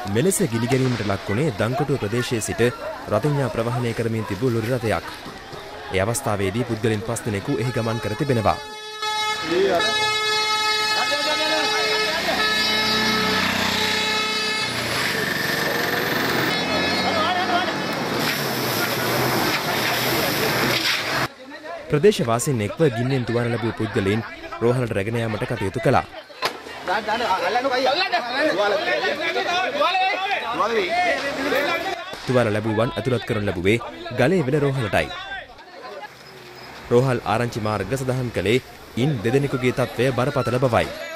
මෙලෙස ගිනිගැනීමට ලක්ුණේ දංකොටුව ප්‍රදේශයේ සිට රතිඤ්ඤා ප්‍රවාහනය කරමින් තිබූ ලොරි රථයක්. ඒ අවස්ථාවේදී පුද්ගලයන් 5 දෙනෙකු එහි ගමන් කර තිබෙනවා. ප්‍රදේශවාසීන් එක්ව ගින්නෙන් තුවාල ලැබූ පුද්ගලයන් රෝහලට රැගෙන යාමට කටයුතු කළා. තුවාල ලැබුවන් ඇතුළත් කරනු ලැබුවේ ගලේ වෙන රෝහලටයි. රෝහල් ආරංචි මාර්ග සඳහන් කළේ ඉන් දෙදෙනෙකුගේ තත්ත්වය බරපතල බවයි.